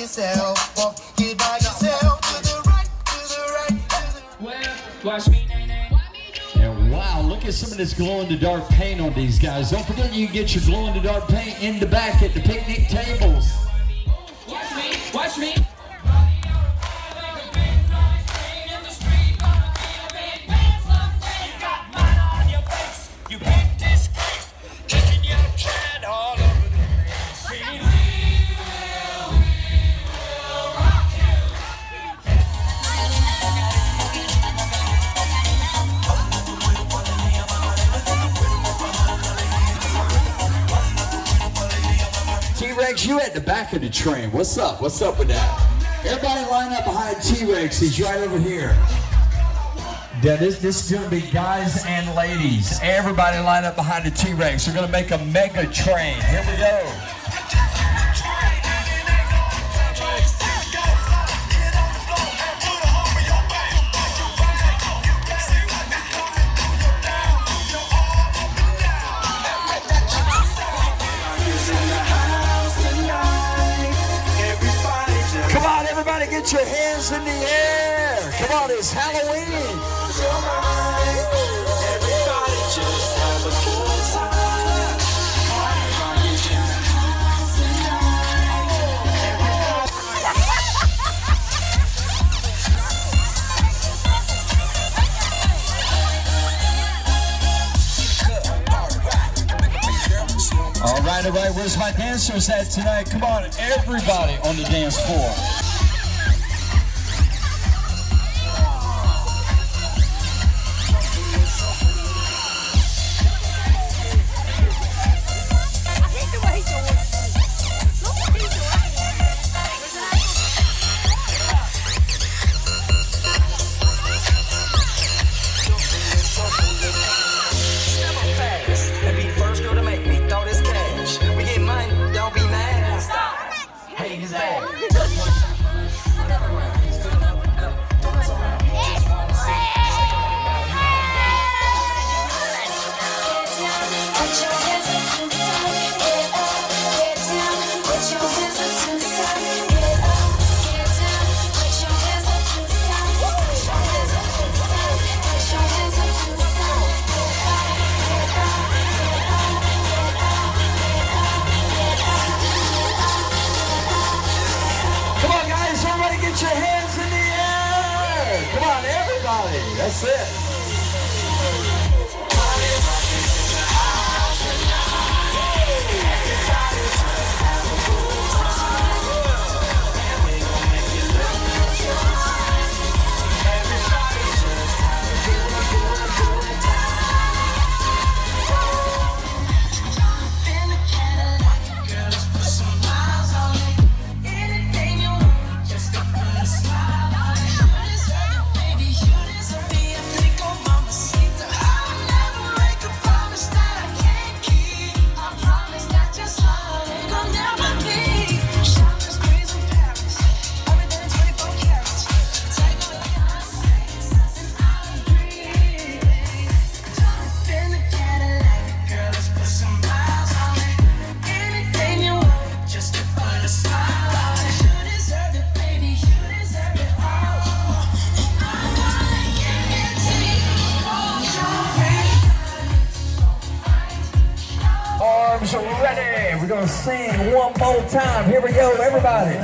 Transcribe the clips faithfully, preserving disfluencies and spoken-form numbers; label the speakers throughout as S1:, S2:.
S1: yourself. Walk it by yourself. To the right, to the right, to the
S2: well, watch me, nay, nay.
S3: And wow, look at some of this glow-in-the-dark paint on these guys. Don't forget you can get your glow-in-the-dark paint in the back at the picnic tables.
S2: Watch me, watch me.
S3: T-Rex, you at the back of the train. What's up? What's up with that? Everybody line up behind T-Rex. He's right over here. Yeah, this, this is going to be guys and ladies. Everybody line up behind the T-Rex. We're going to make a mega train. Here we go. Get your hands in the air. Come on, it's Halloween.
S4: Everybody just have a good time.
S3: All right, all right, where's my dancers at tonight? Come on, everybody on the dance floor. That's it. Ready? We're gonna sing one more time. Here we go, everybody.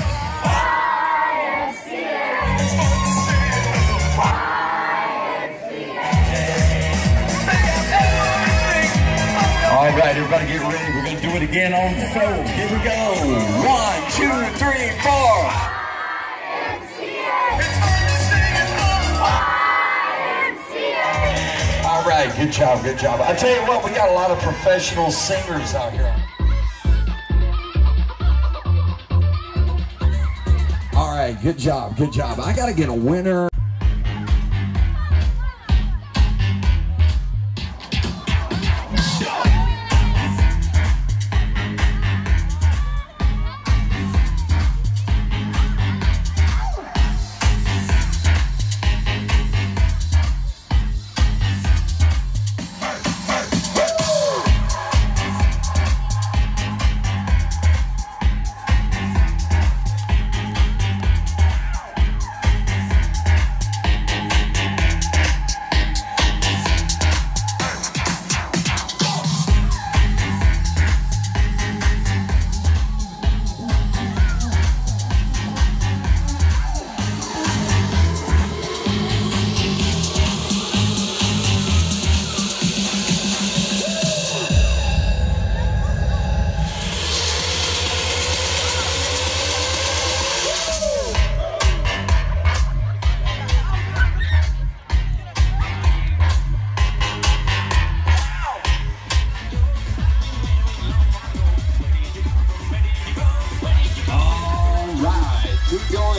S3: All right, everybody get ready. We're gonna do it again on the floor. Here we go. One, two, three, four. All right, good job, good job. I tell you what, we got a lot of professional singers out here. All right, good job, good job. I gotta get a winner.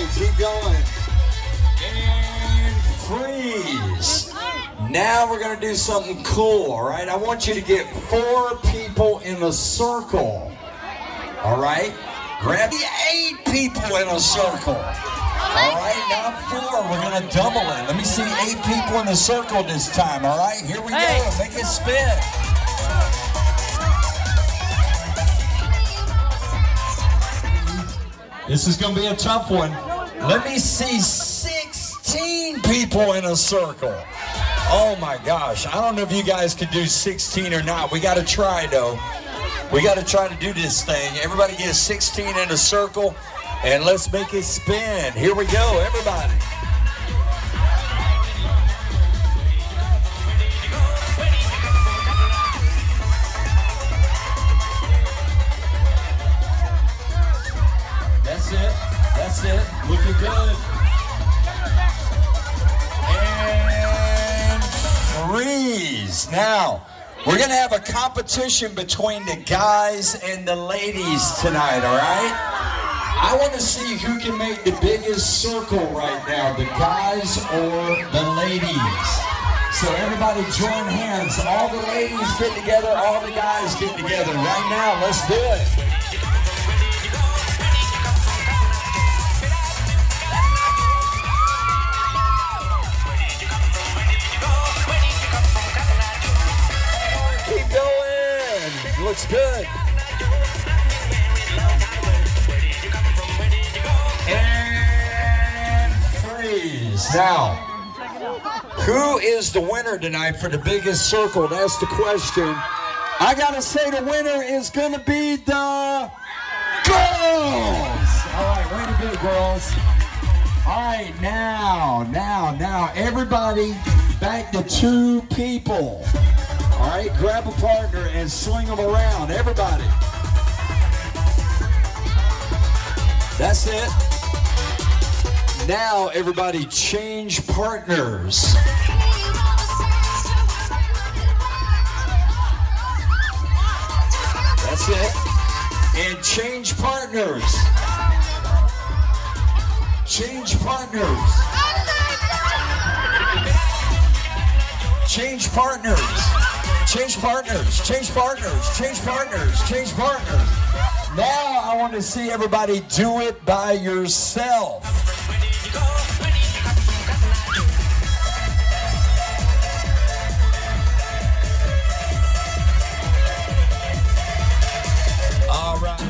S3: keep going. And freeze. Now we're gonna do something cool, all right? I want you to get four people in a circle, all right? Grab the eight people in a circle, all right? Not four, we're gonna double it. Let me see eight people in a circle this time, all right? Here we go, make it spin. This is gonna be a tough one. Let me see sixteen people in a circle. Oh my gosh, I don't know if you guys can do sixteen or not. We gotta try though. We gotta try to do this thing. Everybody get sixteen in a circle and let's make it spin. Here we go, everybody. That's it, that's it, looking good. And freeze. Now, we're gonna have a competition between the guys and the ladies tonight, all right? I wanna see who can make the biggest circle right now, the guys or the ladies. So everybody join hands. All the ladies get together, all the guys get together. Right now, let's do it. Looks good. And freeze. Now, who is the winner tonight for the biggest circle? That's the question. I gotta say the winner is gonna be the girls. All right, way to go, girls. All right, now, now, now, everybody back to two people. All right, grab a partner and swing them around, everybody. That's it. Now, everybody, change partners. That's it. And change partners. Change partners. Change partners. Change partners, change partners, change partners, change partners. Now I want to see everybody do it by yourself. All right.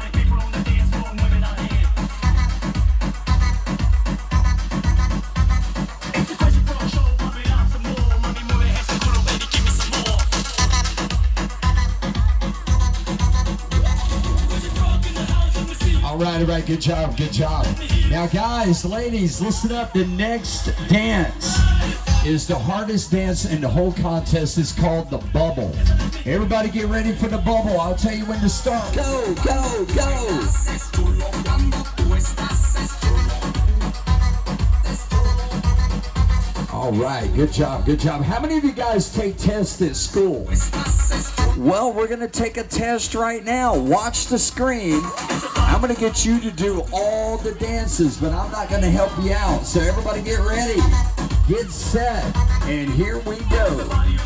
S3: All right, all right, good job, good job. Now guys, ladies, listen up. The next dance is the hardest dance in the whole contest. It's called the bubble. Everybody get ready for the bubble. I'll tell you when to start. Go, go, go. All right, good job, good job. How many of you guys take tests at school? Well, we're gonna take a test right now. Watch the screen. I'm gonna get you to do all the dances, but I'm not gonna help you out. So everybody get ready, get set, and here we go.